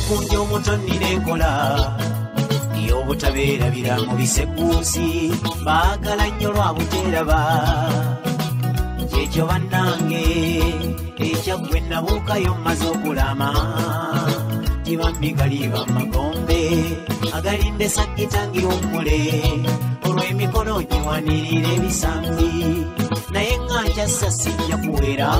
kunja omutoni n'enkola y'obutabeerabira mu bisekuusi baagala nnyo lwa buteeraba kyekyo bannange ekyaggwe nabuukayo mmaze okulama tibambigali bamagombe agalinde saggitangira omule olw'emikono giwanirira ebisambi naye nga nkyassa sijja kuwera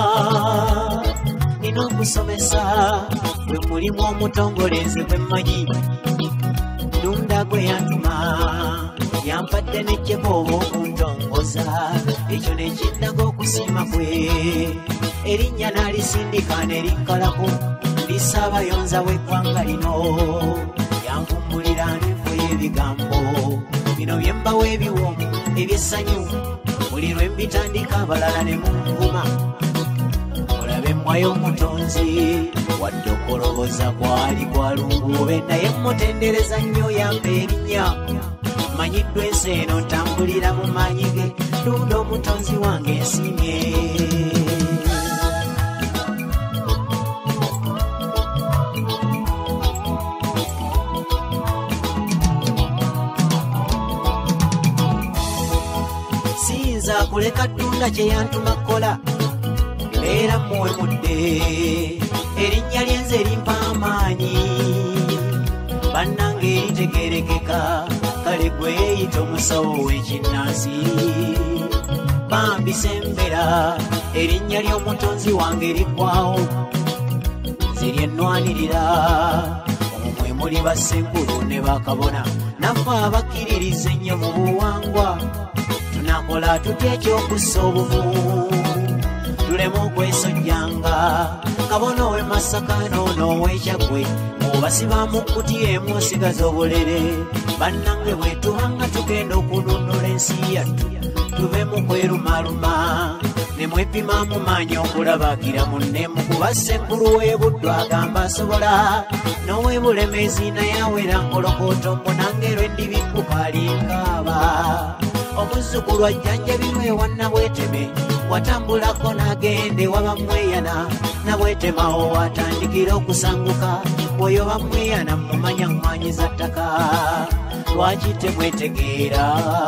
nina okusomesa gwe mulimu omutongoleze gwe mmanyi nunda gwe yantuma yampadde n'ejjeko oba okuntongoza ekyo nekindaga okusiima kwe erinnya n'alisindika nerinkalako lisaabayonza w'eggwanga lino yankummulira n'enfuya ebigambo bino byembawo ebiwoomu ebyessanyu buli lwe mbitandika abalala ne munvuma mulabe mmwayo omutonzi wadde okoloboza kwali kwa lunguube naye mmutendereza nnyo yampa erinnya manyiddwa ensi eno ntambulira mu maanyi ge lunda omutonzi wange ensimye siyinza kuleka ttunda kye yantuma kkola era muwe mudde erinnya lyenze erimpa amaanyi bannange eritegerekeka kale gweyita omusawo w'ekinnansi bambisembera erinnya ly'omutonzi wange liggwawo nze lyennwanirira omumwe muli bassenkulu ne bakabona naffe abakkiririza ennyo mu buwangwa tunakola tutya ekyokussa obuvumu tuleme okwesojjanga kabona ow'e Masaka n'ow'ekyagwe obasibamu kuti emu osigaza obulere bannange bwe tubanga tugenda okununula ensi yattu tuve mu kwerumaluma ne mwepima mu maanyi okulabakira munne mu kuba ssenkulu w'ebuddu agamba asobola n'ow'ebulemezi naye awera nkolokooto mbonange lw'endibikkuka alinkaaba omuzzukulu ajjanjabirwa ewa Nabweteme watambulako n'agende wabamweyana Nabwetemawo watandikira okusanguka oyo bamweyana mumanya mmwanyiza ttaka lwaki temwetegeera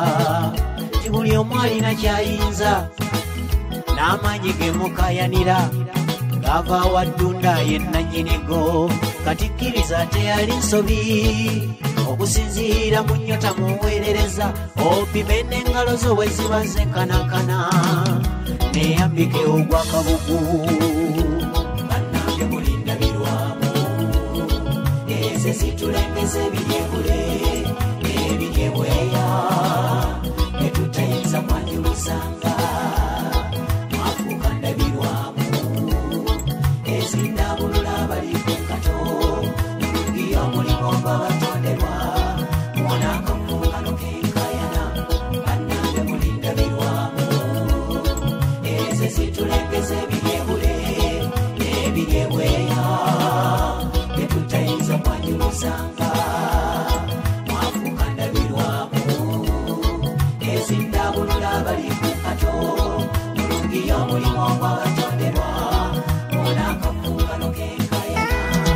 ti buli omu alina kyayinza n'amaanyi ge mukayanira gava waddunda yennannyinigo katikkiriza teyali nsobi okusinziira mu nnyota muweerereza opime n'engalo zo bwe ziba zenkanankana neyambike ogwakabugu bannange mulindabirwamu eze zitulengeze ebiryebule ebiryebweya netutayinza kwanjuluzanga mwafuuka ndabirwamu ezindabulula abali ku nkato mulungiyo mulimu gwabatonderwa muwona akafuukano kenkayana bannange mulindabirwamu eze zitulengeze ebiryebule ebiryebweya netutayinza kwanjuluzanga mwafuuka ndabirwamu ezindabulula abali ku nkato mulungiyo mulimu gwabatonderwa muwona akafuukano kenkayana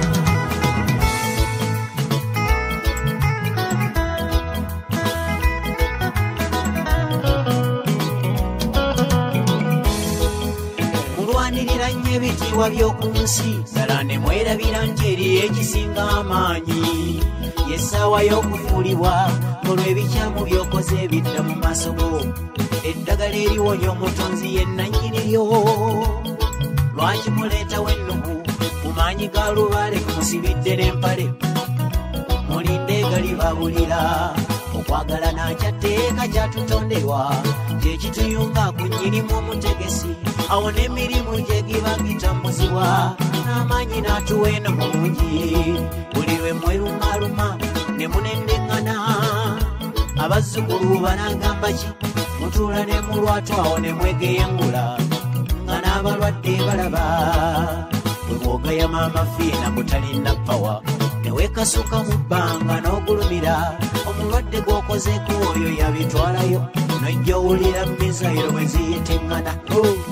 mulwanirira nnyo ebitiibwa by'oku nsi ddala ne mwerabira nti eri ekisinga amaanyi yessaawa y'okufuulibwa olw'ebikyamu by'okoze ebidda mu maaso go eddagala eriwonya omutonzi yennannyini lyo lwaki muleetawo ennugu mu maanyi ga lubaale kumusibidde n'empale mulinde galibabulira okwagala nakyatteeka kyatutonderwa kyekituyunga ku nnyinimu omutegesi awo n'emirimu gye giba gitambuzibwa n'amaanyi n'atuwa eno mulungi buli lwe mwerumaluma ne munendeŋŋana abazzukulu banagamba ki mutuula ne mu lwatu awo ne mwegeyengula nga n'abalwadde balaba bwe bwogayama amafiina butalinda pawa ne weekasuka mu bbanga n'ogulumira omulwadde gw'okozeeko oyo yabitwalayo nojja owulira mizayiro bwe ziyiteŋŋana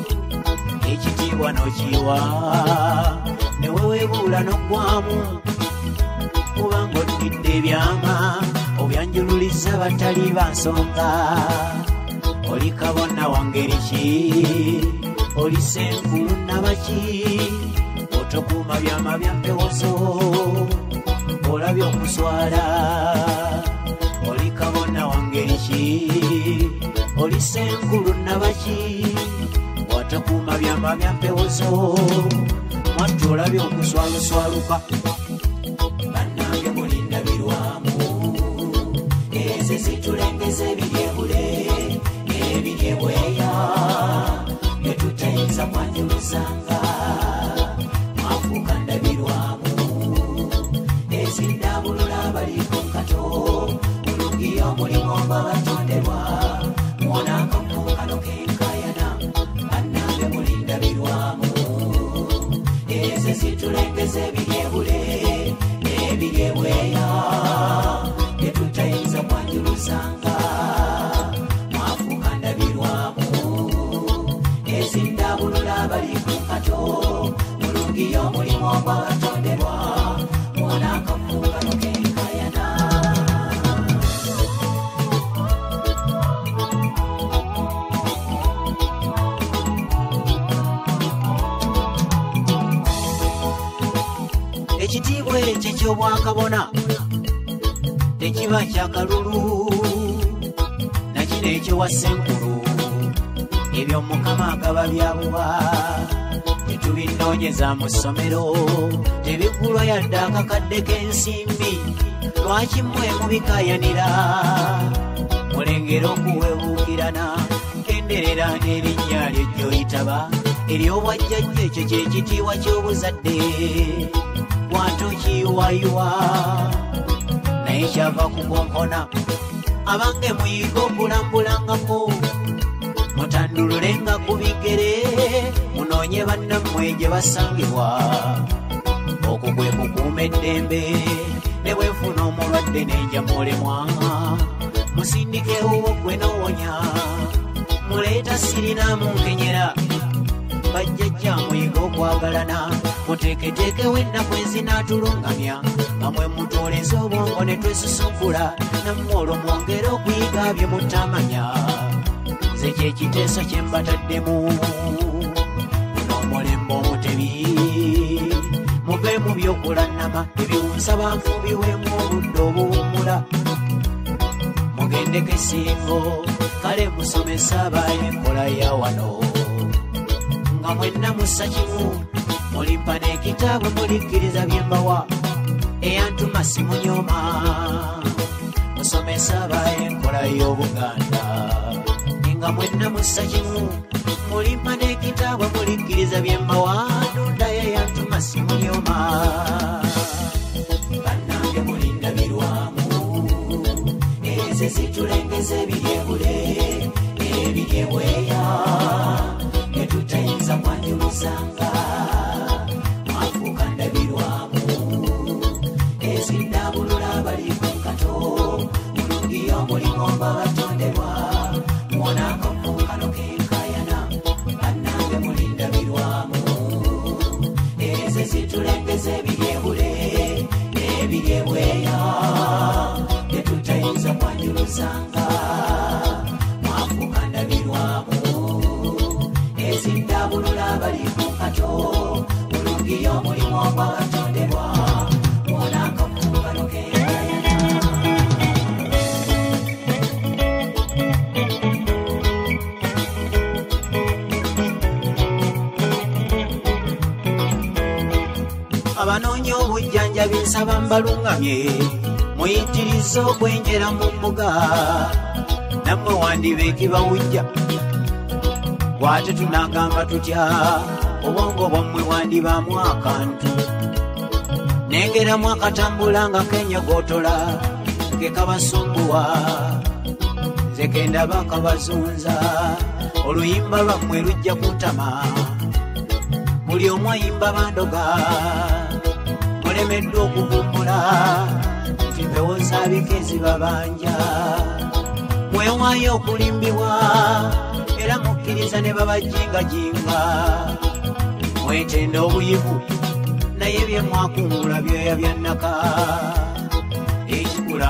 ekitiibwa n'okiwa ne weweebuula n'oggwamu kubanga oddidde ebyama obyanjululiza batali bansonga oli kabona wangeri ki oli senkulu nabaki otokuuma byama bya mpewozo olabye okuswala oli kabona wangeri ki oli senkulu nabaki otokuuma byama bya mpewozo mwattu olabye okuswaluswaluka bannange mulindabirwamu eze zitulengeze ebiryebule ebiryebweya byetutayinza kwanjuluzanga mwafuuka ndabirwamu ezindabulula abaliko nkato mulungi omulimu nga batonderwa mwona akafuukano kenkayana bannange mulindabirwamu eze zitulengeze ebiryebule ebiryebweya byetutayinza kwanjuluzanga mwafuuka ndabirwamu ezindabulula abaliko nkato mulungi omulimu ogwabatonderwa mwona akafuukano kenkayana ekitiibwa ekyo eky'obwakabona tekiba kyakalulu nakino ekyowa senkulu ebyo mukama agaba byabuba tetubinoonyeza mu ssomero tebigulwa yadde akakadde k'ensimbi lwaki mmwe mubikayanira mulengera okuwebuukirana enderera n'erinnya lyo gy'oyitaba ery'obwajjajja ekyo kye kitiibwa ky'obuzadde wantokiyiwayiwa naye kyava kukonkona abange muyiga okulambulangako mutandululenga ku bigere munoonye bannammwe gye basangibwa okwo kwe kukuuma eddembe ne bwefuna omulwadde n'enja mulemwa musindikewo gwe n'owonya muleeta sirinamu nkenyera bajjajja muyiga okwagalana muteeketeekewo ennaku ezinaatulungamya nga mwe mutooleza obwongo ne twesusunkula nammwe olwo mwongere okuyiga bye mutamanya nze kyekiteeso kye mbataddemu n'omulembe omutebi muve mu byokulannama ebiwunsa banfubiwemu obudde obuwummula mugendeko esingo kale musomesa abaye enkola ya wano nga mwenna mussa kimu mulimpa n'ekitabo mulikkiriza bye mbawa eyantuma simunyooma musomesa abaye enkola y'obuganda nga mwenna mussa kimu mulimpa n'ekitabo mulikkiriza bye mbawa ndundayo eyantuma simunyooma bannange mulindabirwamu eze zitulengeza ebiryebule ebiryebweya byetutayinza kwanjuluzanga mwafuuka ndabirwamu ezindabulula abaliko nkato mulungi omulimu nga batonderwa mwona akafuukano kenkayana bannange mulindabirwamu eze zitulengeza ebiryebule ebiryebweya byetutayinza kwanjuluzanga mwafuuka ndabirwamu ezindabulula abaliko nkato mulungi omulimu ogwa batonderwa mwona akafuukano kenkayana abanoonya obujjanjabi nsaba mbalungamye muyitirize okwenjera mu mbuga nammwe wandiba ekibawujja bw'ate tunagamba tutya obwongo bwammwe wandibaamu akantu nengeramu akatambula nga kenyogotola ke kabasumbuwa nze kendaba kabazunza oluyimba lwammwe lujja kuntama buli omu ayimba bandoga mulemeddwa okuvumbula nti mpewo zaabikezi babanja mwewaayo okulimbibwa era mukkiriza ne babajingajinga mwetenda obuyivu naye bye mwakungula byoya bya nnaka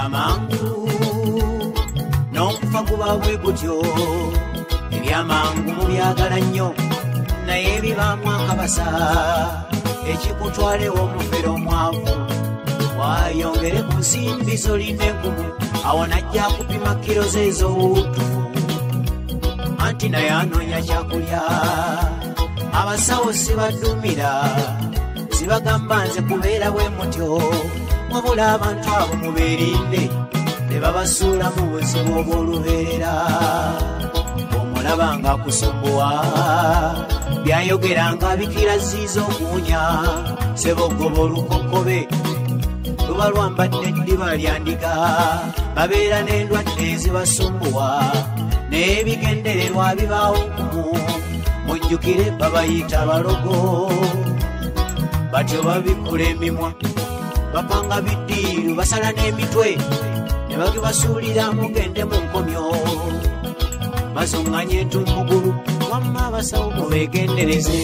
amangu n'okufa kuba bwe gutyo ebyamangu mubyagala nnyo naye bibaamu akabasa ekikutwalewo omufere omwavu wayongere ku nsimbi zolina enkumu awo najja kupima kiro ze ez'obutufu anti naye anoonya kyakulya abasawo sibadumira sibagamba nze kubeera bwe mutyo wabula abantu abo mubeerinde ne babasuula mu buzibu obw'olubeerera omulaba nga kusumbuwa byayogeranga bikiraziiza okuwunya sebogoba olukokobe luba lwambadde eddiba lya ndiga babeera n'endwadde ezibasumbuwa n'ebigendererwa bibaawo nkumu mujjukire babayita balogo batyo babikula emimwa bapanga biddiiru basala n'emitwe ne bagibasuulira mugende mu nkomyo bazuŋŋanya entumbugulu wamma abasawo mubeegendereze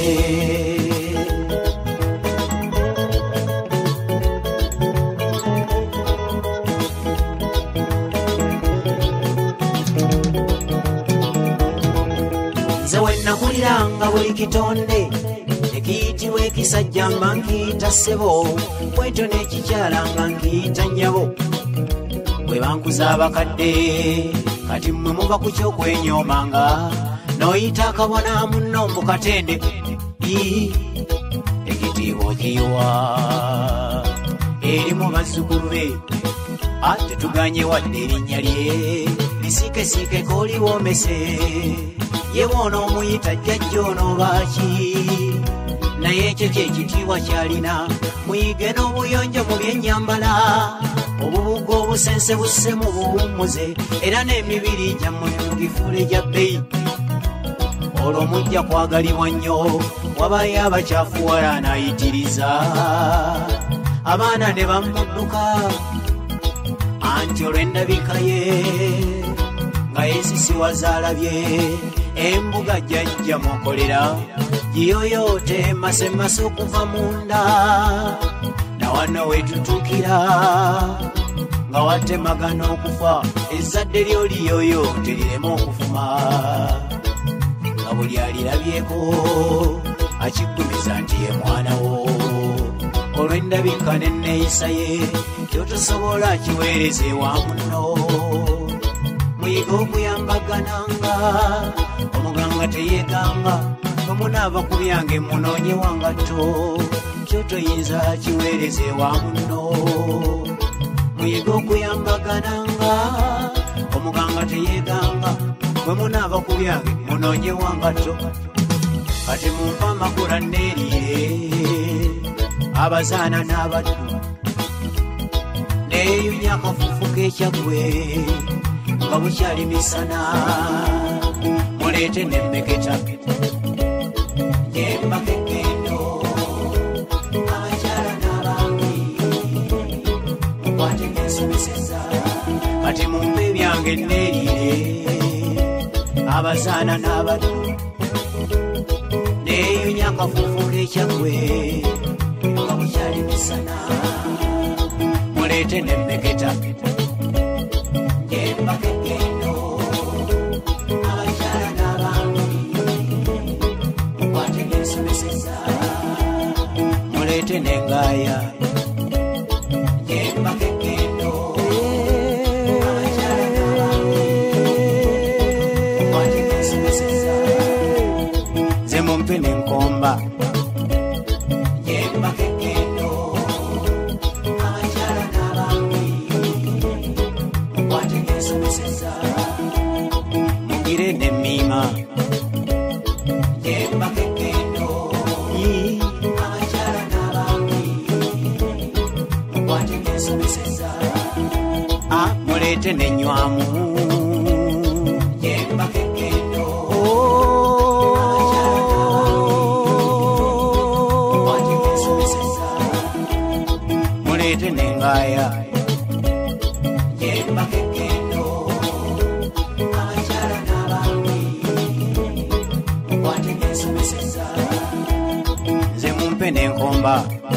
nze wennakuliranga buli kitonde ekiyitibwa ekisajja mba nkiyita ssebo bwetyo n'ekikyala nga nkiyita nnyabo bwe bankuza abakadde kati mmwe muva ku kyokwenyoomanga n'oyita akabona munno mu katende ekitiibwa okiyiwa eri mu bazzukulu be ate tuganye wadde erinnya lye lisiikesiike k'oliwoomese ye bwona omuyita jjajja onobaaki naye ekyo kyekitiibwa kyalina muyige n'obuyonjo mu byennyambala obubuga obusense busse mu buwummuze era n'emibiri gyammwe mugifuule gya bbeyi olwo mujja kwagalibwa nnyo wabayo abakyafuwala anayitiriza abaana ne bamudduka anti olw'endabika ye nga yeesisiwaza alabye embuga jjajja mukolera giyoyoote masemase okuva munda nawano wetutuukira nga watemagana okufa ezzadde lyo liyoyoote lireme okufuma nga buli alirabyeko akiggumiza nti ye mwanawo olw'endabika n'enneeyisa ye kyotosobola kiweereze wa munno muyiga okuyambagananga omuganga teyeeganga bwemunaava ku byange munoonye wangatto kyotoyinza kiweereze wa munno muyiga okuyambagananga omuganga teyeeganga bwemunaava ku byange munoonye wangatto kati mumpa amakula neeriire abazaana n'abaddu neeyunya akafufu k'ekyagwe nga bukyali misana muleete n'emmeketa yembakekendo abakyala n'abangi mukwate n'ensomeseza kati mumpe ebyange neeriire abazaana n'abaddu neeyunya akafufu k'ekyagwe nga bukyali misana muleete n'emmeketa yembakekendo abakyala n'abangi mukwate n'ensomeseza muleete n'engaaya yembakekendo abakyala n'abangi mukwate n'ensomeseza nze mumpe n'enkomba yembakekendo abakyala n'abangi mukwate n'ensomeseza mugire n'emmiima yembakekendo abakyala n'abangi mukwate n'ensomeseza muleete n'ennywamu yembakekendo muleete n'engaaya yembakekendo abakyala n'abangi mukwate n'ensomeseza nze mumpe n'enkomba